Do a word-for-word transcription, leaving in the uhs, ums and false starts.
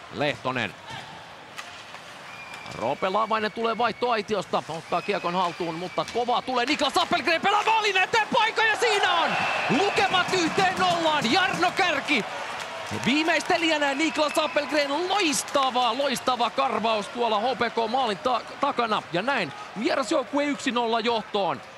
Lehtonen. Roope Laavainen tulee vaihtoaitiosta, ottaa kiekon haltuun, mutta kova tulee. Niklas Appelgren pelaa maalin eteen, paikka ja siinä on! Lukemat yhteen nollaan, Jarno Kärki. Viimeistelijänä Niklas Appelgren, loistava, loistava karvaus tuolla H P K maalin ta- takana. Ja näin vierasjoukkue yksi nolla johtoon.